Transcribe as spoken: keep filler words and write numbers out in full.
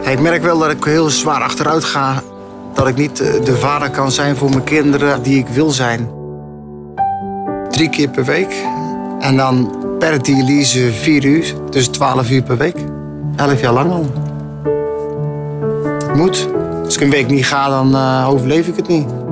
Ik merk wel dat ik heel zwaar achteruit ga. Dat ik niet de vader kan zijn voor mijn kinderen die ik wil zijn. Drie keer per week. En dan per dialyse vier uur. Dus twaalf uur per week. Elf jaar lang al. Moet. Als ik een week niet ga, dan uh, overleef ik het niet.